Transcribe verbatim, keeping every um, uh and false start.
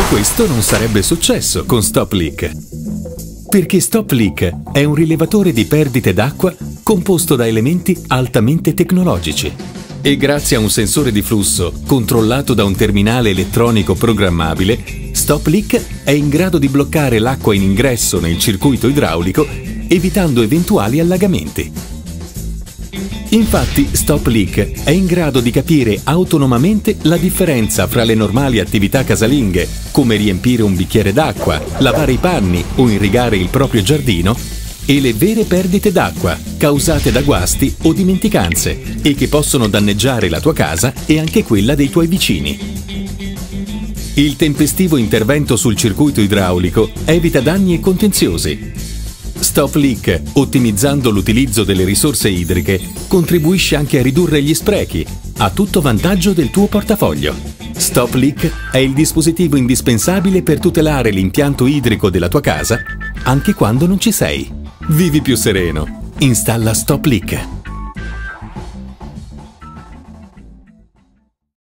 questo non sarebbe successo con Stop Leak. Perché Stop Leak è un rilevatore di perdite d'acqua composto da elementi altamente tecnologici. E grazie a un sensore di flusso controllato da un terminale elettronico programmabile, Stop Leak è in grado di bloccare l'acqua in ingresso nel circuito idraulico, evitando eventuali allagamenti. Infatti, Stop Leak è in grado di capire autonomamente la differenza fra le normali attività casalinghe, come riempire un bicchiere d'acqua, lavare i panni o irrigare il proprio giardino, e le vere perdite d'acqua, causate da guasti o dimenticanze, e che possono danneggiare la tua casa e anche quella dei tuoi vicini. Il tempestivo intervento sul circuito idraulico evita danni e contenziosi. Stop Leak, ottimizzando l'utilizzo delle risorse idriche, contribuisce anche a ridurre gli sprechi, a tutto vantaggio del tuo portafoglio. Stop Leak è il dispositivo indispensabile per tutelare l'impianto idrico della tua casa, anche quando non ci sei. Vivi più sereno. Installa Stop Leak.